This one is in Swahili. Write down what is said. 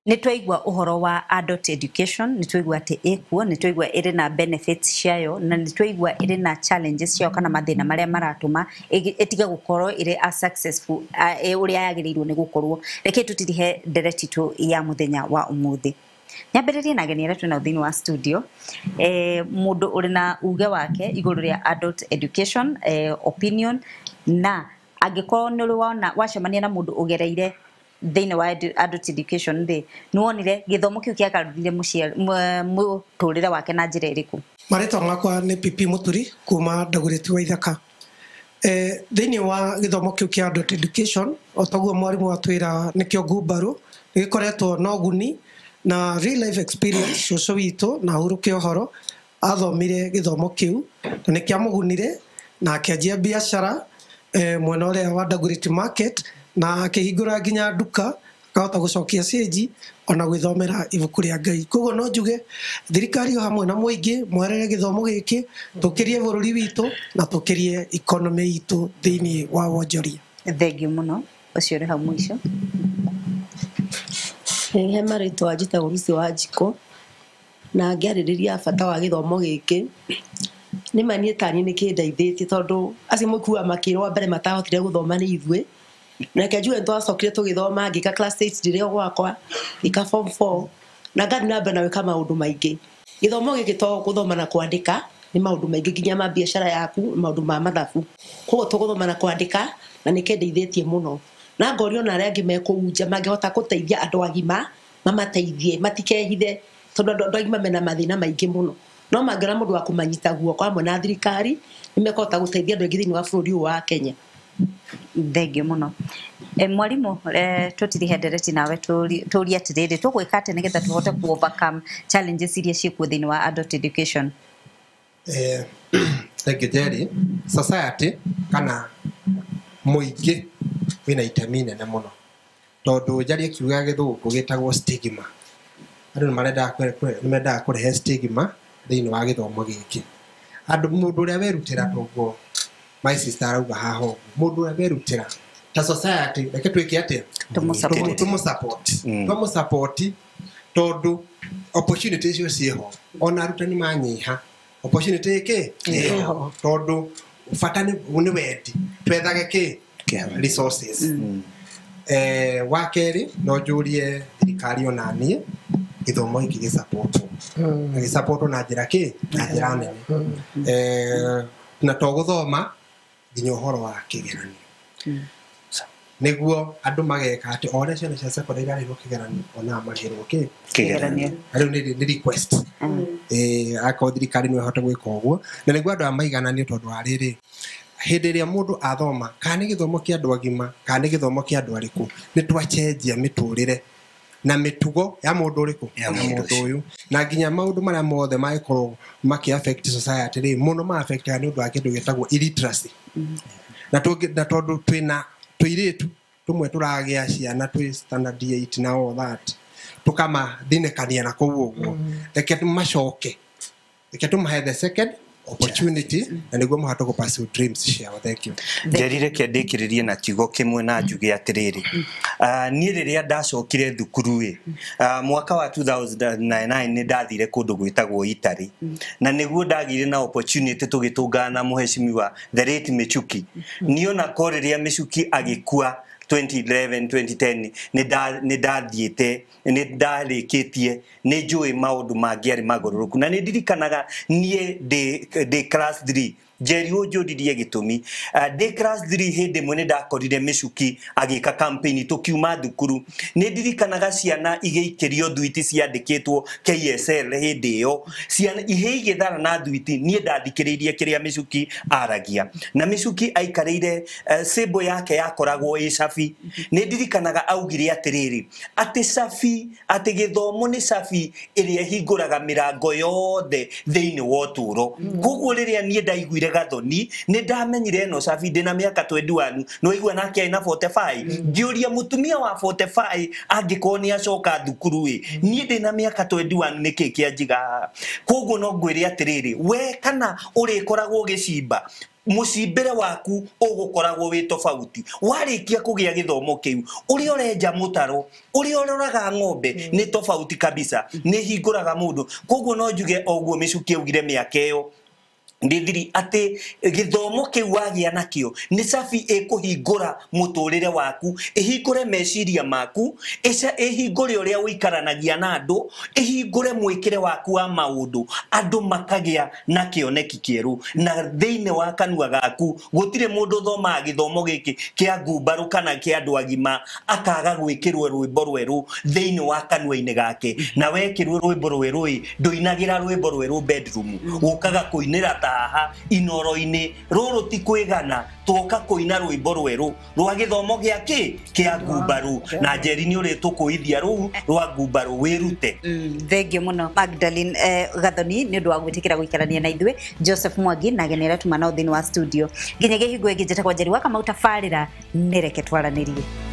Nitwaigua uhoro wa adult education, nitwaigua ati ikuo, nitwaigua iri na benefits ciayo na nitwaigua iri na challenges ciayo kana mathina maria maratuma itiga gukorwo iri a successful uria yagirirwo ni gukorwo. Reke tutirihe ndereti tu ya muthenya wa umuthi. Nyambiririe na ageni aria twina thini wa studio mundu uri na uge wake iguru ria adult education opinion na angikorwo ni uri wona wacemania na mundu ugereire thini wa adult education thi nuonire githomo kiu kiakarurire muturire wake na njira iriku. Marito ngakwa ni pipi muturi kuma ndaguriti wa ithaka thini wa githomo kiu kia adult education otaguo mwarimu watwira nikio Ngubarũ gikoretwo na uguni na real life experience cucu witu na huruke uhoro athomire githomo kiu ni kiamugunire na akianjia biashara mwena uria wa Ndaguriti market na akihingura nginya nduka akahota gucokia stage ona gwithomera ibuku ria Ngai. Koguo no njuge thirikari hamwe na muingi mwerere githomo giki tukirie bururi witu na tukirie economy itu thini wa wonjoria. Thengiũ muno ucio ri hau mwisho. He marito ajita urusi wa jiko na ngiaririria bata wa githomo giki ni manie tani ni kindeithĩtie tondu acio mukua makirwa mbere matahotire guthoma ni ithwe na kajua twacokire tugithoma ngika class 8 dire gwakwa ika form 4 na ngathi na mbere na weka maundu maingi. Githomo giki to guthoma na kwandika ni maundu maingi nginya ma biashara yaku maundu ma mathabu koguo tuguthoma na kwandika na ni kindeithĩtie muno na ngorio na aria angi mekuunja mangihota guteithia andu agima mamateithie matikehithe tondu andu agima mena mathina maingi muno no mangĩona mũndũ wa kũmanyita guoko amwe na thirikari nimekota guteithia andu thĩinĩ wa bũrũri wa Kenya. Thengiũ muno. Mwarimu tutirihe ndereti nawe turia atiriri tugwika ati nigetha tuhote ku overcome challenges iria ciĩkuo thĩinĩ wa adult education. Thengiũ society kana muingi wina itemi nene muno tondu njari kiuga githũngũ gitagwo stigma. Andu nimendaga kurehe stigma thĩinĩ wa githomo giki. Andu mundu uria werutira toguo my sister arauga haho mundu uria werutira ta society reke twike atia tumusupport tondu opportunity icio ciho ona arutani manyiha opportunity iki iho tondu bata ni wendi twethage ki resources. Wakeri no njurie thirikari onanie githomo iki gisupport na njira ki na njira nene na to guthoma nginya uhoro wa kigeranio niguo andu mageka ati ore ciana cia secondary ari kigeranio ona magirwo ki kigeranio ari ni request ako thirikari no ihota gwika uguo na niguo andu amaigananio tondu ariri hindi ria mundu athoma kana githomo kia andu agima kana githomo kia andu ariku ni twachenjia miturire na mitugo ya mundu uriku ya mundu uyu na nginya maundu maria mothe maikorwo maki affect society ri muno ma affect ya nundu akindu gitagwo illiteracy na tondu twina tuiritu tumwe turagia ciana twi standard 8 na all that tukama thinekania na kuguo reke tumacoke reke tumahe the second opportunity na niguo muhato pursue dreams ciao. Thank you. Njerire kiandikiririe na kiugo kimwe na njuge atiriri ni riria ndacokire thukuru mwaka wa 2009 ni ndathire kundu gwitagwo Italy na niguo ndagire na opportunity tugitungana na muheshimiwa the late Michuki niona ko riria Michuki agikua 2011 2010 ni ndathiete ni ndarikitie ni njui maundu mangiari magoruruku na ni ndirikanaga nie de class 3 Jerry ujodirie gitumi de class 3 hindi mwe ndakorire Michuki agika campaign tukiuma thukuru ni ndirikanaga ciana igeikirio thuiti ciandikitwo KSL hindi yo ciana ihigithara na thuiti nie ndathikiririe kiria Michuki aragia na Michuki aikarire sebo yake yakoragwo safi ni ndirikanaga augire atiriri ati safi ati githomo ni safi iria hinguraga mirango yothe thiini wa uturo koguo riria nie ndaiguire gathoni ni ndamenyire no safi ndina miaka 21 no igua nake aina 45 ngiuria mutumia wa 45 angikoni acoka thukuru ni ndina miaka 21 niki kianjiga koguo no ngwire atiriri we kana uri koragwo gicimba musimbire waku ugukoragwo wi tofauti warikia kugia githomo kiu uri orenja mutaro uri ororaga ng'ombe ni tofauti kabisa ni hinguraga mundu koguo no njuge oguo micuki augire miaka iyo ndithiri ati githomo kiu wagia nakio ni safi ikuhingura muturire waku ihingure meciria maku ihingure uria uikaranagia na andu ihingure mwikire waku wa maundu andu makagia na kioneki kieru na thiine wa kanua gaku gutire mundu thoma githomo giki kia Ngubarũ kana kia andu agima akaga gwikirwe rwimbo rweru thiine wa kanua-ini gake na wekirwe rwimbo rweru nduinagira rwimbo rweru bedroom ukaga kuinira haha inoro-ini ruru ti kwigana tuoka kuina rwimbo rweru rwa githomo giaki kia Ngubarũ na Njeri uri tukuithia ru rwa Ngubarũ wirute thengio muno Magdalene Gathoni ni ndu wa gwitikira guikarania na ithuĩ Joseph Mwangi na genera tuma na uthini wa studio nginya gihingo ingi njeta kwa Njeri wa Kamau tabarĩra nĩreke twaranirie